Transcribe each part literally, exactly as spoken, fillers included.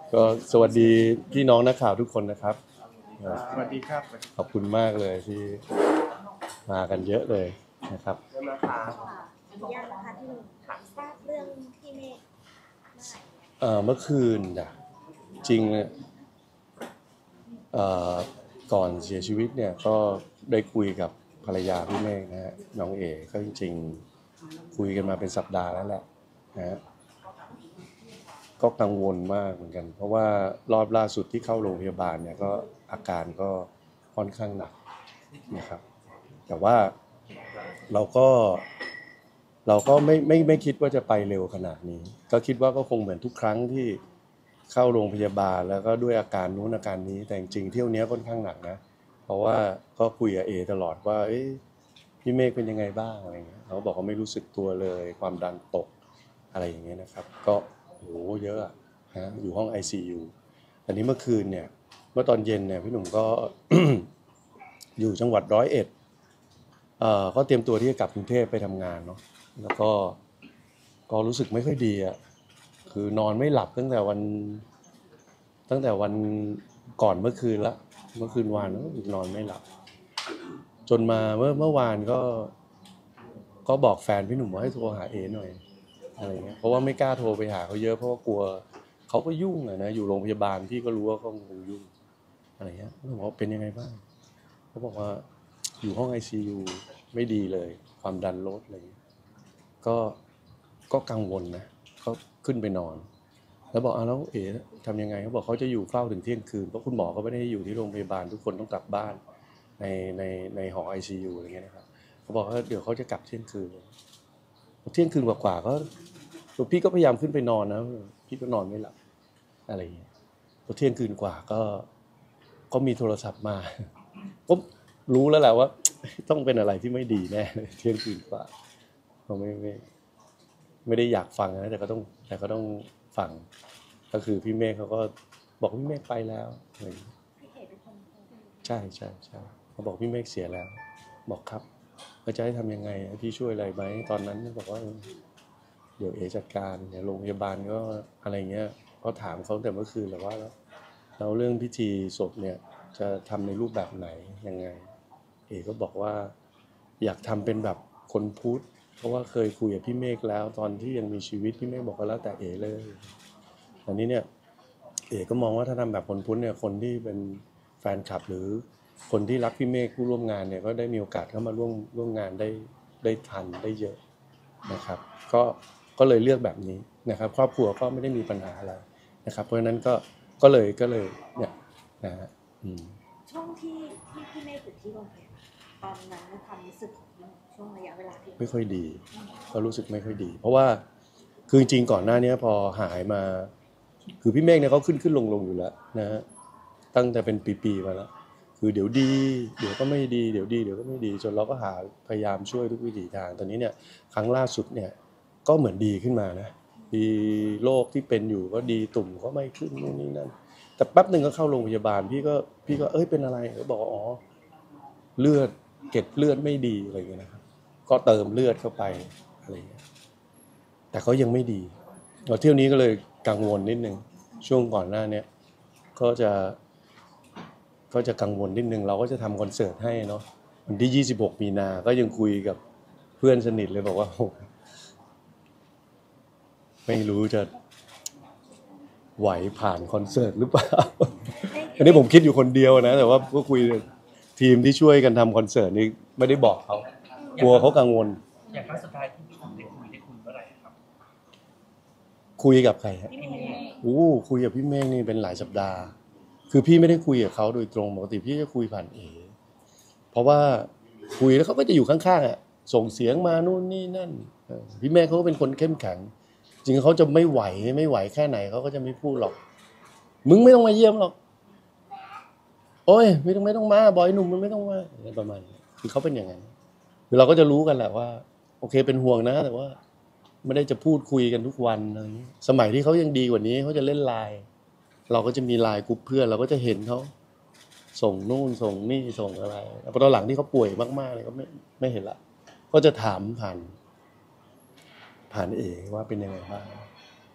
ก็สวัสดีพี่น้องนักข่าวทุกคนนะครับสวัสดีครับขอบคุณมากเลยที่มากันเยอะเลยนะครับเริ่มนะคะอนุญาตนะคะที่หนึ่งทราบเรื่องที่เมฆเอ่อเมื่อคืนน่ะจริงเอ่อก่อนเสียชีวิตเนี่ยก็ได้คุยกับภรรยาพี่เมฆนะฮะน้องเอ๋ก็จริงๆคุยกันมาเป็นสัปดาห์แล้วแหละนะฮะก็กังวลมากเหมือนกันเพราะว่ารอบล่าสุดที่เข้าโรงพยาบาลเนี่ยก็อาการก็ค่อนข้างหนักนะครับแต่ว่าเราก็เราก็ไม่ไม่ไม่คิดว่าจะไปเร็วขนาดนี้ก็คิดว่าก็คงเหมือนทุกครั้งที่เข้าโรงพยาบาลแล้วก็ด้วยอาการนู้นอาการนี้แต่จริงๆเที่ยวนี้ค่อนข้างหนักนะเพราะว่าก็คุยกับเอตลอดว่าเอ๊ะพี่เมฆเป็นยังไงบ้างอะไรเงี้ยเขาบอกว่าไม่รู้สึกตัวเลยความดันตกอะไรอย่างเงี้ยนะครับก็โหเยอะฮะอยู่ห้อง ไอ ซี ยู อันนี้เมื่อคืนเนี่ยเมื่อตอนเย็นเนี่ยพี่หนุ่มก็ อยู่จังหวัดร้อยเอ็ดเอ่อก็เตรียมตัวที่จะกลับกรุงเทพไปทำงานเนาะแล้วก็ก็รู้สึกไม่ค่อยดีอ่ะคือนอนไม่หลับตั้งแต่วันตั้งแต่วันก่อนเมื่อคืนละเมื่อคืนวานนอนไม่หลับจนมาเมื่อเมื่อวานก็ก็บอกแฟนพี่หนุ่มว่าให้โทรหาเอหน่อยอะไรเงี้ยเพราะว่าไม่กล้าโทรไปหาเขาเยอะเพราะว่ากลัวเขาก็ยุ่งอะนะอยู่โรงพยาบาลพี่ก็รู้ว่าเขาคงยุ่งอะไรเงี้ยผมบอกเป็นยังไงบ้างเขาบอกว่าอยู่ห้อง ไอ ซี ยู ไม่ดีเลยความดันลดอะไรเงี้ยก็ก็กังวลนะเขาขึ้นไปนอนแล้วบอกอ้าวแล้วเอ๋ทำยังไงเขาบอกเขาจะอยู่เฝ้าถึงเที่ยงคืนเพราะคุณหมอก็ไม่ได้อยู่ที่โรงพยาบาลทุกคนต้องกลับบ้านในในในหอ ไอ ซี ยู อะไรเงี้ยนะครับเขาบอกว่าเดี๋ยวเขาจะกลับเที่ยงคืนเที่ยงคืนกว่าๆก็พี่ก็พยายามขึ้นไปนอนนะพี่ก็นอนไม่หลับอะไรอย่างเงี้ยพอเที่ยงคืนกว่าก็ก็มีโทรศัพท์มาก็รู้แล้วแหละว่าต้องเป็นอะไรที่ไม่ดีแน่เที่ยงคืนกว่าเราไม่ไม่ไม่ได้อยากฟังนะแต่ก็ต้องแต่ก็ต้องฟังก็คือพี่เมฆเขาก็บอกพี่เมฆไปแล้วอะไรอย่างเงี้ยพี่เอ๋เป็นคนโทรใช่ใช่ใช่เขาบอกพี่เมฆเสียแล้วบอกครับแล้วจะให้ทำยังไงพี่ช่วยอะไรไหมตอนนั้นบอกว่าเดี๋ยวเอจัดการเดี๋ยวโรงพยาบาลก็อะไรเงี้ยก็ถามเขาแต่เมื่อคืนแล้วว่าแล้วแล้วเรื่องพิธีศพเนี่ยจะทำในรูปแบบไหนยังไงเอก็บอกว่าอยากทำเป็นแบบคนพุทธเพราะว่าเคยคุยกับพี่เมฆแล้วตอนที่ยังมีชีวิตพี่เมฆบอกว่าแล้วแต่เอเลยอันนี้เนี่ยเอก็มองว่าถ้าทำแบบคนพุทธเนี่ยคนที่เป็นแฟนคลับหรือคนที่รักพี่เมฆผู้ร่วมงานเนี่ยก็ได้มีโอกาสเข้ามาร่วมร่วมงานได้ได้ทันได้เยอะนะครับก็ก็เลยเลือกแบบนี้นะครับครอบครัวก็ไม่ได้มีปัญหาอะไรนะครับเพราะฉะนั้นก็ก็เลยก็เลยเนี่ยนะฮะอืมช่วงที่ที่พี่เมฆอยู่ที่โรงพยาบาลตอนนั้นความรู้สึกของพี่เมฆช่วงระยะเวลาที่ไม่ค่อยดีก็รู้สึกไม่ค่อยดีเพราะว่าคือจริงๆก่อนหน้านี้พอหายมาคือพี่เมฆเนี่ยเขาขึ้นขึ้นลงลงอยู่แล้วนะฮะตั้งแต่เป็นปีๆมาแล้วคือเดี๋ยวดีเดี๋ยวก็ไม่ดีเดี๋ยวดีเดี๋ยวก็ไม่ดีจนเราก็หาพยายามช่วยทุกวิถีทางตอนนี้เนี่ยครั้งล่าสุดเนี่ยก็เหมือนดีขึ้นมานะดีโรคที่เป็นอยู่ก็ดีตุ่มก็ไม่ขึ้นนู่นนี่นั่นแต่แป๊บหนึ่งก็เข้าโรงพยาบาลพี่ก็พี่ก็เอ้ยเป็นอะไรเขาบอกว่าอ๋อเลือดเกล็ดเลือดไม่ดีอะไรอย่างเงี้ยนะครับก็เติมเลือดเข้าไปอะไรอย่างเงี้ยแต่เขายังไม่ดีเราเที่ยวนี้ก็เลยกังวลนิดนึงช่วงก่อนหน้านี้ก็จะก็จะกังวลนิดนึงเราก็จะทำคอนเสิร์ตให้เนาะวันที่ยี่สิบหกมีนาก็ยังคุยกับเพื่อนสนิทเลยบอกว่าโอ้ไม่รู้จะไหวผ่านคอนเสิร์ตหรือเปล่าอันนี้ผมคิดอยู่คนเดียวนะแต่ว่าก็คุยทีมที่ช่วยกันทำคอนเสิร์ตนี่ไม่ได้บอกเขากลัวเขากังวลอย่างครั้งสุดท้ายที่พี่ผมได้คุยได้คุยเมื่อไหร่ครับคุยกับใครฮะพี่เมฆโอ้คุยกับพี่เมฆนี่เป็นหลายสัปดาห์คือพี่ไม่ได้คุยกับเขาโดยตรงปกติพี่จะคุยผ่านเอเพราะว่าคุยแล้วเขาก็จะอยู่ข้างๆอ่ะส่งเสียงมานู่นนี่นั่นพี่เมฆเขาก็เป็นคนเข้มแข็งจริงเขาจะไม่ไหวไม่ไหวแค่ไหนเขาก็จะไม่พูดหรอกมึงไม่ต้องมาเยี่ยมหรอกโอ้ยไม่ต้องไม่ต้องมาบอยหนุ่มมันไม่ต้องมาประมาณนี้คือเขาเป็นอย่างนั้นคือเราก็จะรู้กันแหละว่าโอเคเป็นห่วงนะแต่ว่าไม่ได้จะพูดคุยกันทุกวันอะไรอย่างนี้สมัยที่เขายังดีกว่านี้เขาจะเล่นไลน์เราก็จะมีไลน์กลุ่มเพื่อนเราก็จะเห็นเขาส่งนู่นส่งนี่ส่งอะไรพอตอนหลังที่เขาป่วยมากๆเลยก็ไม่ไม่เห็นละก็จะถามผ่านผ่านเอว่าเป็นยังไงบ้าง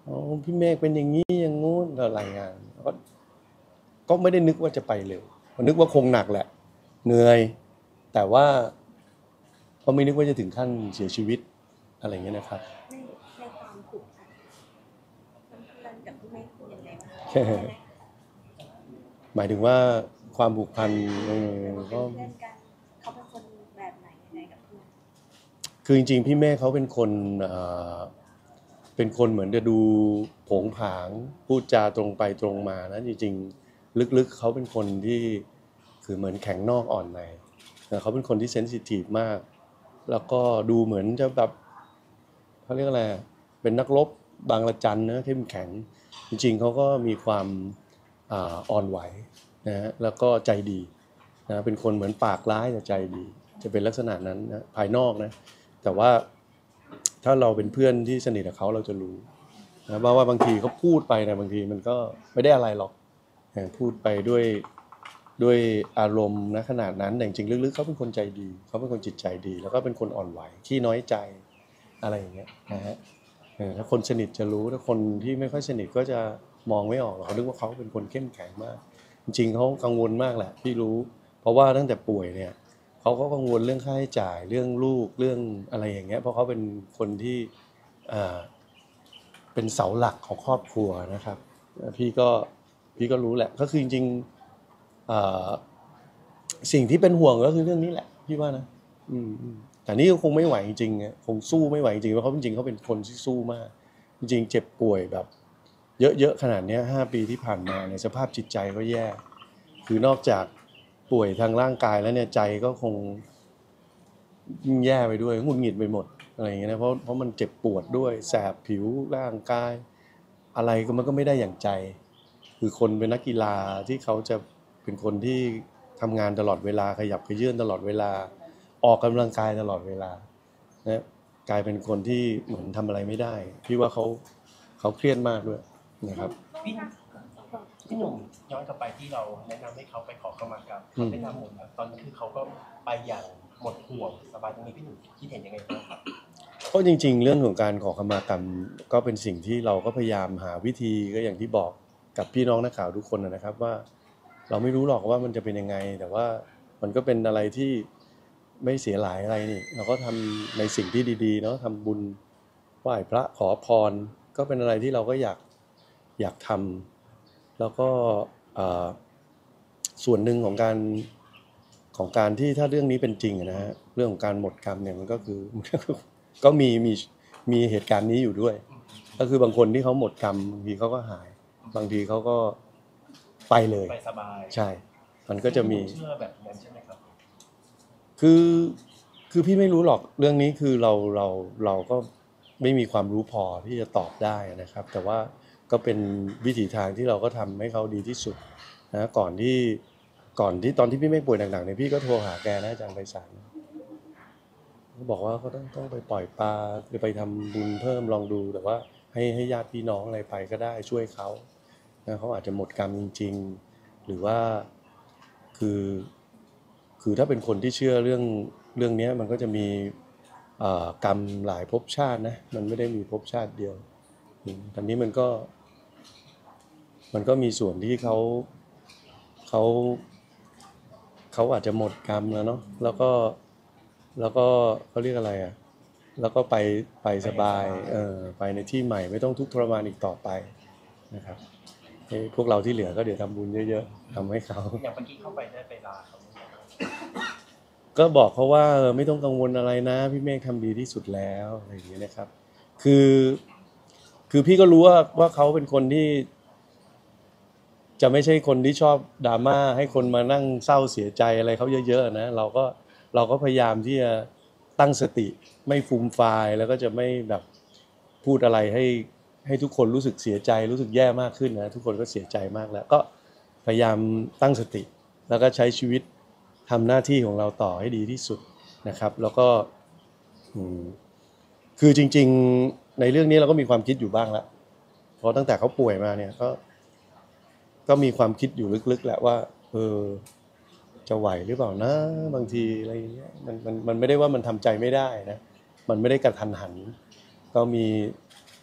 อ๋อพี่เมฆเป็นอย่างนี้อย่างงู้นเรารายงานก็ก็ไม่ได้นึกว่าจะไปเร็วนึกว่าคงหนักแหละเหนื่อยแต่ว่าก็ไม่นึกว่าจะถึงขั้นเสียชีวิตอะไรอย่างเงี้ยนะครับในในความผูกพันเพื่อนๆกับพี่เมฆเป็นยังไงบ้างคะหมายถึงว่าความผูกพันเออเป็นก็เพื่อนกันเขาเป็นคนแบบไหนยังไงกับเพื่อนคือจริงๆพี่เมฆเขาเป็นคนเอ่อเป็นคนเหมือนจะดูโผงผางพูดจาตรงไปตรงมานะจริงๆลึกๆเขาเป็นคนที่คือเหมือนแข็งนอกอ่อนในแต่เขาเป็นคนที่เซนซิทีฟมากแล้วก็ดูเหมือนจะแบบเขาเรียกอะไรเป็นนักรบบางระจันนะเข้มแข็งจริงๆเขาก็มีความอ่าอ่อนไหวนะฮะแล้วก็ใจดีนะเป็นคนเหมือนปากร้ายแต่ใจดี จะเป็นลักษณะนั้นนะภายนอกนะแต่ว่าถ้าเราเป็นเพื่อนที่สนิทกับเขาเราจะรู้นะว่าว่าบางทีเขาพูดไปนะบางทีมันก็ไม่ได้อะไรหรอกนะพูดไปด้วยด้วยอารมณ์นะขนาดนั้นแต่จริงๆลึกๆเขาเป็นคนใจดีเขาเป็นคนจิตใจดี แล้วก็เป็นคนอ่อนไหวขี้น้อยใจอะไรอย่างเงี้ยนะฮะเออถ้าคนสนิทจะรู้ถ้าคนที่ไม่ค่อยสนิทก็จะมองไม่ออกหรอกเขาคิดว่าเขาเป็นคนเข้มแข็งมาก จริงๆเขากังวลมากแหละพี่รู้ เพราะว่าตั้งแต่ป่วยเนี่ยเขาก็กังวลเรื่องค่าใช้จ่ายเรื่องลูกเรื่องอะไรอย่างเงี้ยเพราะเขาเป็นคนที่อ่าเป็นเสาหลักของครอบครัวนะครับพี่ก็พี่ก็รู้แหละก็คือจริงๆอ่าสิ่งที่เป็นห่วงก็คือเรื่องนี้แหละพี่ว่านะอืมอืมแต่นี่ก็คงไม่ไหวจริงๆอะคงสู้ไม่ไหวจริงๆเพราะเขาจริงๆเขาเป็นคนที่สู้มากจริงๆเจ็บป่วยแบบเยอะๆขนาดเนี้ยห้าปีที่ผ่านมาเนี่ยสภาพจิตใจก็แย่คือนอกจากป่วยทางร่างกายแล้วเนี่ยใจก็คงยิ่งแย่ไปด้วยหงุดหงิดไปหมดอะไรอย่างเงี้ยนะเพราะเพราะมันเจ็บปวดด้วยแสบผิวร่างกายอะไรก็มันก็ไม่ได้อย่างใจ คือคนเป็นนักกีฬาที่เขาจะเป็นคนที่ทำงานตลอดเวลาขยับเขยื้อนตลอดเวลาออกกำลังกายตลอดเวลานะกลายเป็นคนที่เหมือนทำอะไรไม่ได้พี่ว่าเขาเขาเครียดมากด้วยนะครับพี่พี่หนุ่มย้อนกลับไปที่เราแนะนำให้เขาไปขอขมากรรมอืมเขาได้ทำหมดแล้วตอนนี้คือเขาก็ไปอย่างหมดห่วงสบายตรงนี้พี่หนุ่มคิดเห็นยังไงบ้างครับก็จริงๆเรื่องของการขอขมากรรมก็เป็นสิ่งที่เราก็พยายามหาวิธีก็อย่างที่บอกกับพี่น้องนักข่าวทุกคนนะครับว่าเราไม่รู้หรอกว่ามันจะเป็นยังไง แต่ว่ามันก็เป็นอะไรที่ไม่เสียหลายอะไรนี่เราก็ทำในสิ่งที่ดีๆเนาะทำบุญไหว้พระขอพรก็เป็นอะไรที่เราก็อยากอยากทำแล้วก็อ่าส่วนหนึ่งของการของการที่ถ้าเรื่องนี้เป็นจริงอะนะฮะเรื่องของการหมดกรรมเนี่ยมันก็คือ ก็มีมีมีเหตุการณ์นี้อยู่ด้วย ก็คือบางคนที่เขาหมดกรรมบางทีเขาก็หาย บางทีเขาก็ไปเลยไปสบายใช่ มันก็จะมีเชื่อแบบนั้นใช่ไหมครับคือคือพี่ไม่รู้หรอกเรื่องนี้คือเราเราเราก็ไม่มีความรู้พอที่จะตอบได้นะครับ แต่ว่าก็เป็นวิถีทางที่เราก็ทำให้เขาดีที่สุดนะก่อนที่ก่อนที่ตอนที่พี่ไม่ป่วยหนักๆเนี่ยพี่ก็โทรหาแกนะอาจารย์ไพศาลเขาบอกว่าเขาต้องต้องไปปล่อยปลาหรือไปทำบุญเพิ่มลองดูแต่ว่าให้ให้ญาติพี่น้องอะไรไปก็ได้ช่วยเขานะเขาอาจจะหมดกรรมจริงๆ หรือว่าคือ คือถ้าเป็นคนที่เชื่อเรื่องเรื่องนี้มันก็จะมีอ่ากรรมหลายภพชาตินะมันไม่ได้มีภพชาติเดียวอืมตอนนี้มันก็มันก็มีส่วนที่เขาเขาเขาอาจจะหมดกรรมแล้วเนาะแล้วก็แล้วก็เขาเรียกอะไรอ่ะแล้วก็ไปไปสบายเออไปในที่ใหม่ไม่ต้องทุกข์ทรมานอีกต่อไปนะครับให้พวกเราที่เหลือก็เดี๋ยวทำบุญเยอะๆทำให้เขาอย่างเมื่อกี้เข้าไปได้ไปลาเขาไหมครับก็บอกเขาว่าเออไม่ต้องกังวลอะไรนะพี่เมฆทำดีที่สุดแล้วอะไรอย่างเงี้ยนะครับ คือคือพี่ก็รู้ว่าว่าเขาเป็นคนที่ จะไม่ใช่คนที่ชอบดราม่าให้คนมานั่งเศร้าเสียใจอะไรเขาเยอะๆนะเราก็เราก็พยายามที่จะตั้งสติไม่ฟูมฟายแล้วก็จะไม่แบบพูดอะไรให้ให้ทุกคนรู้สึกเสียใจรู้สึกแย่มากขึ้นนะทุกคนก็เสียใจมากแล้ว ก็พยายามตั้งสติ แล้วก็ใช้ชีวิตทำหน้าที่ของเราต่อให้ดีที่สุดนะครับ แล้วก็อืมคือจริงๆในเรื่องนี้เราก็มีความคิดอยู่บ้างแล้วเพราะตั้งแต่เขาป่วยมาเนี่ยก็ ก็มีความคิดอยู่ลึกๆแหละว่าเออจะไหวหรือเปล่านะบางทีอะไรอย่างเงี้ยมันมันมันไม่ได้ว่ามันทำใจไม่ได้นะมันไม่ได้กระทันหันก็มี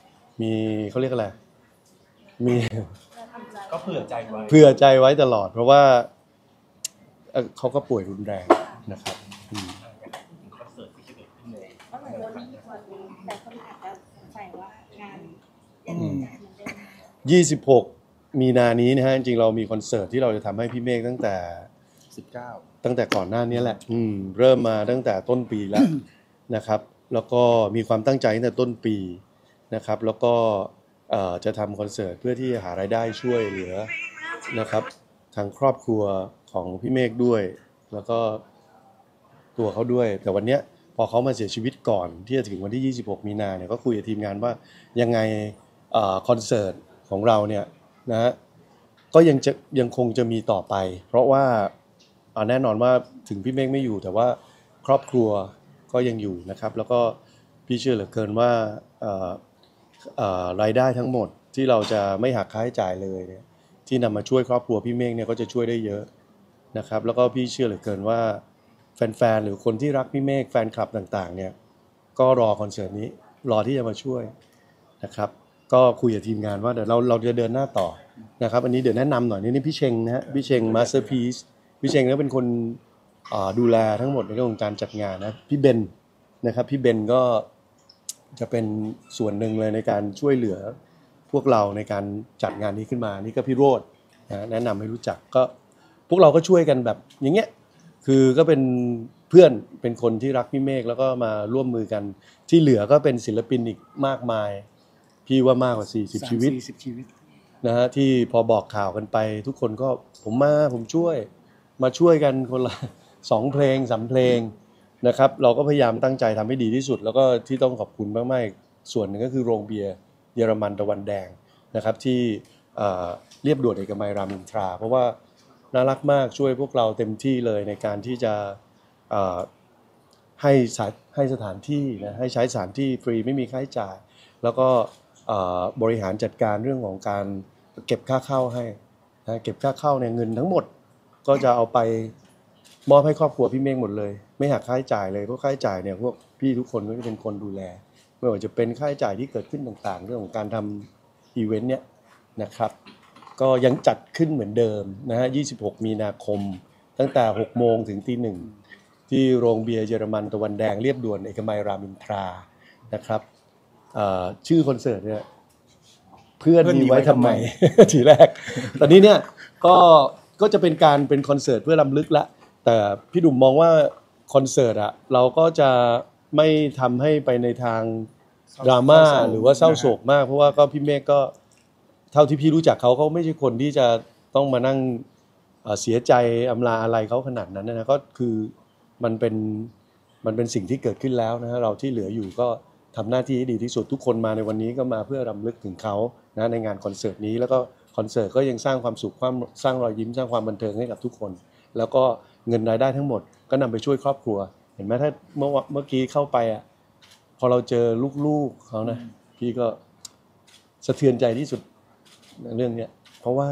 มีเขาเรียกอะไรมีก็เผื่อใจไว้เผื่อใจไว้ตลอด เพราะว่าเอ่อเขาก็ป่วยรุนแรงนะครับอืมอยากให้พูดถึงคอนเสิร์ตที่จะเกิดขึ้นในก็เหมือนวันนี้วันนี้แต่คนอาจจะสงสัยว่างานยังอืมจัดเหมือนเดิมยี่สิบหกมีนานี้นะฮะจริงๆเรามีคอนเสิร์ตที่เราจะทำให้พี่เมฆตั้งแต่สิบเก้าตั้งแต่ก่อนหน้านี้แหละอืมเริ่มมาตั้งแต่ต้นปีแล้ว นะครับ แล้วก็มีความตั้งใจตั้งแต่ต้นปีนะครับ แล้วก็เอ่อจะทำคอนเสิร์ตเพื่อที่จะหารายได้ช่วยเหลือนะครับทางครอบครัวของพี่เมฆด้วย แล้วก็ตัวเขาด้วย แต่วันเนี้ยพอเขามาเสียชีวิตก่อนที่จะถึงวันที่ ยี่สิบหก มีนาเนี่ยก็คุยกับทีมงานว่ายังไงเอ่อคอนเสิร์ตของเราเนี่ยนะฮะก็ยังจะยังคงจะมีต่อไป เพราะว่าอ่าแน่นอนว่าถึงพี่เมฆไม่อยู่แต่ว่าครอบครัวก็ยังอยู่นะครับ แล้วก็พี่เชื่อเหลือเกินว่าเอ่อเอ่อรายได้ทั้งหมดที่เราจะไม่หักค่าใช้จ่ายเลยเนี่ยที่นำมาช่วยครอบครัวพี่เมฆเนี่ยก็จะช่วยได้เยอะนะครับ แล้วก็พี่เชื่อเหลือเกินว่าแฟนๆหรือคนที่รักพี่เมฆแฟนคลับต่างๆเนี่ยก็รอคอนเสิร์ตนี้รอที่จะมาช่วยนะครับ ก็คุยกับทีมงานว่าเดี๋ยวเราเราจะเดินหน้าต่อนะครับอันนี้เดี๋ยวแนะนำหน่อยนี่นี่พี่เชงนะฮะพี่เชงมาสเตอร์พีซพี่เชงก็เป็นคนอ่าดูแลทั้งหมดในเรื่องของการจัดงานนะพี่เบนนะครับพี่เบนก็จะเป็นส่วนหนึ่งเลยในการช่วยเหลือพวกเราในการจัดงานนี้ขึ้นมานี่ก็พี่โรจน์นะแนะนำให้รู้จักก็พวกเราก็ช่วยกันแบบอย่างเงี้ยคือก็เป็นเพื่อนเป็นคนที่รักพี่เมฆแล้วก็มาร่วมมือกันที่เหลือก็เป็นศิลปินอีกมากมายพี่ว่ามากกว่าสี่สิบชีวิตสี่สิบชีวิตนะฮะที่พอบอกข่าวกันไปทุกคนก็ผมมาผมช่วยมาช่วยกันคนละ สองเพลงสามเพลงนะครับเราก็พยายามตั้งใจทำให้ดีที่สุด แล้วก็ที่ต้องขอบคุณมากๆส่วนหนึ่งก็คือโรงเบียร์เยอรมันตะวันแดงนะครับที่เอ่อเรียบด่วนเอกมัยรามอินทราเพราะว่าน่ารักมากช่วยพวกเราเต็มที่เลยในการที่จะเอ่อให้สถานให้สถานที่นะให้ใช้สถานที่ฟรีไม่มีค่าใช้จ่าย แล้วก็เอ่อบริหารจัดการเรื่องของการเก็บค่าเข้าให้นะเก็บค่าเข้าเนี่ยเงินทั้งหมดก็จะเอาไปมอบให้ครอบครัวพี่เมฆหมดเลย ไม่หักค่าใช้จ่ายเลยเพราะค่าใช้จ่ายเนี่ยพวกพี่ทุกคนก็จะเป็นคนดูแลไม่ว่าจะเป็นค่าใช้จ่ายที่เกิดขึ้นต่างๆ เรื่องของการทำอีเวนต์เนี่ยนะครับก็ยังจัดขึ้นเหมือนเดิมนะฮะยี่สิบหกมีนาคมตั้งแต่หกโมงถึงตีหนึ่งที่โรงเบียร์เยอรมันตะวันแดงเรียบด่วนเอกมัยรามอินทรานะครับ ชื่อคอนเสิร์ตเนี่ยเพื่อนมีไว้ทำไม ทีแรกตอนนี้เนี่ยก็ก็จะเป็นการเป็นคอนเสิร์ตเพื่อรำลึกละแต่พี่ดุมมองว่าคอนเสิร์ตอะเราก็จะไม่ทำให้ไปในทางดราม่าหรือว่าเศร้าโศกมากเพราะว่าก็พี่เมฆก็เท่าที่พี่รู้จักเขาเขาไม่ใช่คนที่จะต้องมานั่งเสียใจอำลาอะไรเขาขนาดนั้นนะก็คือมันเป็นมันเป็นสิ่งที่เกิดขึ้นแล้วนะฮะเราที่เหลืออยู่ก็ทำหน้าที่ให้ดีที่สุดทุกคนมาในวันนี้ก็มาเพื่อรำลึกถึงเขานะในงานคอนเสิร์ตนี้แล้วก็คอนเสิร์ตก็ยังสร้างความสุขความสร้างรอยยิ้มสร้างความบันเทิงให้กับทุกคนแล้วก็เงินรายได้ทั้งหมดก็นำไปช่วยครอบครัวเห็นไหมถ้าเมื่อเมื่อกี้เข้าไปอ่ะพอเราเจอลูกๆเขานะพี่ก็สะเทือนใจที่สุดในเรื่องเนี้ยเพราะว่า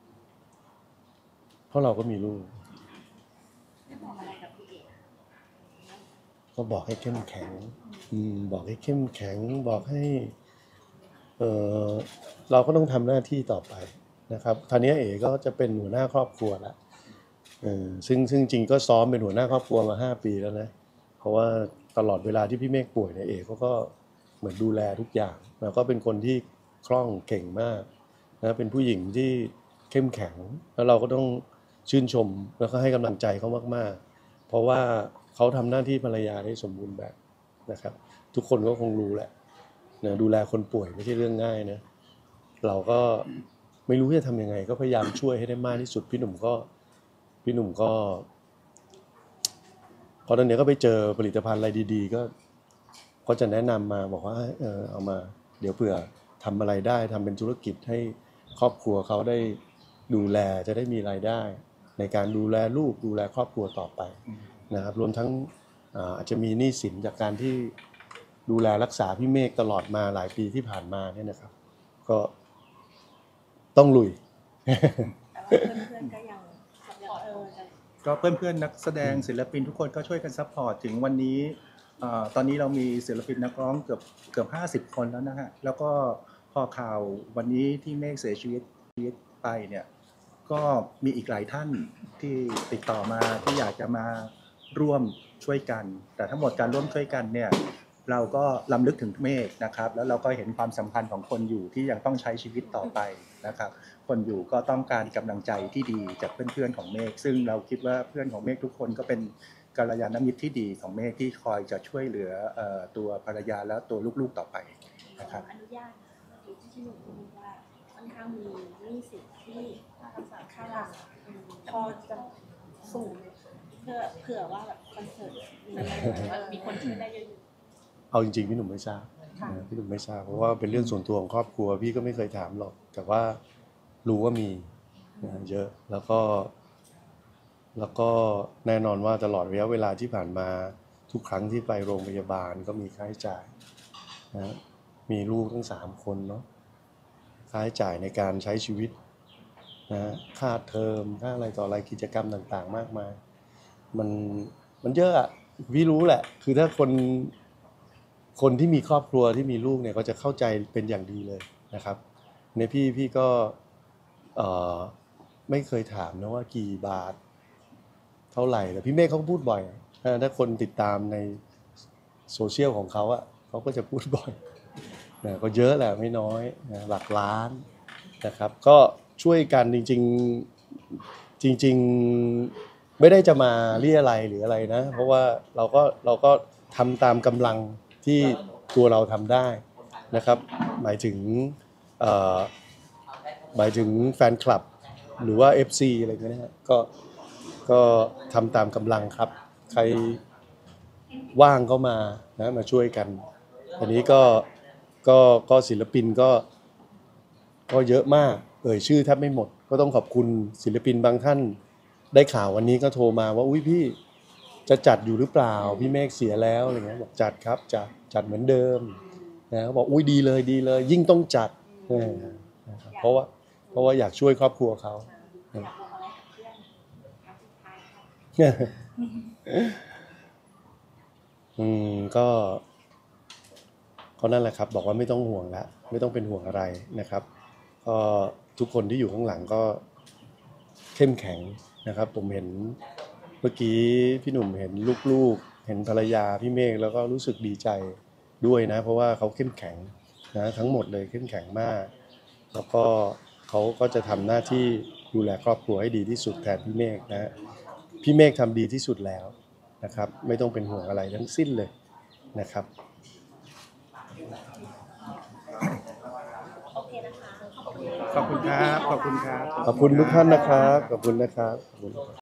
เพราะเราก็มีลูกได้บอกอะไรกับพี่เอกก็บอกให้เข้มแข็งอืมบอกให้เข้มแข็งบอกให้เออเราก็ต้องทำหน้าที่ต่อไปนะครับท่านี้เอ๋ก็จะเป็นหัวหน้าครอบครัวละเออซึ่งซึ่งจริงก็ซ้อมเป็นหัวหน้าครอบครัวมาห้าปีแล้วนะเพราะว่าตลอดเวลาที่พี่เมฆป่วยเนี่ยเอ๋เขาก็เหมือนดูแลทุกอย่างแล้วก็เป็นคนที่คล่องเก่งมากนะเป็นผู้หญิงที่เข้มแข็งแล้วเราก็ต้องชื่นชมแล้วก็ให้กำลังใจเขามากๆเพราะว่าเขาทำหน้าที่ภรรยาได้สมบูรณ์แบบนะครับทุกคนก็คงรู้แหละนะดูแลคนป่วยไม่ใช่เรื่องง่ายนะเราก็ไม่รู้จะทำยังไงก็พยายามช่วยให้ได้มากที่สุดพี่หนุ่มก็พี่หนุ่มก็พอตอนนี้ก็ไปเจอผลิตภัณฑ์อะไรดีๆก็ก็จะแนะนำมาบอกว่าเออเอามาเดี๋ยวเผื่อทำอะไรได้ทำเป็นธุรกิจให้ครอบครัวเขาได้ดูแลจะได้มีรายได้ในการดูแลลูกดูแลครอบครัวต่อไปนะครับรวมทั้งอาจจะมีหนี้สินจากการที่ดูแลรักษาพี่เมฆตลอดมาหลายปีที่ผ่านมาเนี่ยนะครับก็ต้องลุยแต่ว่าเพื่อนๆก็ยังยังเออจะก็เพื่อนๆนักแสดงศิลปินทุกคนก็ช่วยกันซัพพอร์ตถึงวันนี้เอ่อตอนนี้เรามีศิลปินนักร้องเกือบเกือบห้าสิบคนแล้วนะฮะแล้วก็พอข่าววันนี้ที่เมฆเสียชีวิตชีวิตไปเนี่ยก็มีอีกหลายท่านที่ติดต่อมาที่อยากจะมาร่วมช่วยกัน แต่ทั้งหมดการร่วมช่วยกันเนี่ยเราก็ล้ำลึกถึงเมฆนะครับแล้วเราก็เห็นความสำคัญของคนอยู่ที่ยังต้องใช้ชีวิตต่อไปนะครับคนอยู่ก็ต้องการกำลังใจที่ดีจากเพื่อนๆของเมฆซึ่งเราคิดว่าเพื่อนของเมฆทุกคนก็เป็นกัลยาณมิตรที่ดีของเมฆที่คอยจะช่วยเหลือเอ่อตัวภรรยาและตัวลูกๆต่อไปนะครับอนุญาตนะคะที่ที่หนูพูดว่าค่อนข้างมีหนี้สินที่ค่ารักษาค่ารักษาพอจะสูงเพื่อเผื่อว่าแบบคอนเสิร์ตมีคนช่วยได้เยอะเอาจริงๆพี่หนุ่มไม่ทราบค่ะนะพี่หนุ่มไม่ทราบเพราะว่าเป็นเรื่องส่วนตัวของครอบครัวพี่ก็ไม่เคยถามหรอก แต่ว่ารู้ว่ามีนะเยอะแล้วก็ แล้วก็แน่นอนว่าตลอดระยะเวลาที่ผ่านมาทุกครั้งที่ไปโรงพยาบาลก็มีค่าใช้จ่ายนะมีลูกทั้งสามคนเนาะค่าใช้จ่ายในการใช้ชีวิตนะค่าเทอมค่าอะไรต่ออะไรกิจกรรมต่างๆ มากมายมันมันเยอะอะพี่รู้แหละ คือถ้าคนคนที่มีครอบครัวที่มีลูกเนี่ยก็จะเข้าใจเป็นอย่างดีเลยนะครับในพี่พี่ก็เอ่อไม่เคยถามนะว่ากี่บาทเท่าไหร่แต่พี่เมฆเขาก็พูดบ่อยนะถ้าคนติดตามในโซเชียลของเขาอะเขาก็จะพูดบ่อยนะก็เยอะแหละไม่น้อยนะหลักล้านนะครับก็ช่วยกันจริงๆจริงๆไม่ได้จะมาเรียอะไรยหรืออะไรนะเพราะว่าเราก็เราก็ทำตามกำลังที่ตัวเราทำได้นะครับหมายถึงเอ่อหมายถึงแฟนคลับหรือว่า เอฟ ซี อะไรเงี้ยนะฮะก็ก็ทำตามกำลังครับใครว่างก็มานะมาช่วยกันอันนี้ก็ก็ก็ศิลปินก็ก็เยอะมากเอ่ยชื่อแทบไม่หมดก็ต้องขอบคุณศิลปินบางท่านได้ข่าววันนี้ก็โทรมาว่าอุ้ยพี่จะจัดอยู่หรือเปล่าพี่เมฆเสียแล้วอะไรเงี้ยบอกจัดครับจัดจัดเหมือนเดิมนะเขาบอกอุ้ยดีเลยดีเลยยิ่งต้องจัดเออนะครับเพราะว่าเพราะว่าอยากช่วยครอบครัวเขาอยากบอกอะไรกับเพื่อนครั้งสุดท้ายค่ะอืมก็ก็นั่นแหละครับบอกว่าไม่ต้องห่วงแล้วไม่ต้องเป็นห่วงอะไรนะครับก็ทุกคนที่อยู่ข้างหลังก็เข้มแข็งนะครับผมเห็นเมื่อกี้พี่หนุ่มเห็นลูกๆเห็นภรรยาพี่เมฆแล้วก็รู้สึกดีใจด้วยนะเพราะว่าเขาเข้มแข็งนะทั้งหมดเลยเข้มแข็งมากแล้วก็เขาก็จะทำหน้าที่ดูแลครอบครัวให้ดีที่สุดแทนพี่เมฆนะพี่เมฆทำดีที่สุดแล้วนะครับไม่ต้องเป็นห่วงอะไรทั้งสิ้นเลยนะครับโอเคนะคะขอบคุณครับขอบคุณครับขอบคุณทุกท่านนะครับขอบคุณนะครับขอบคุณ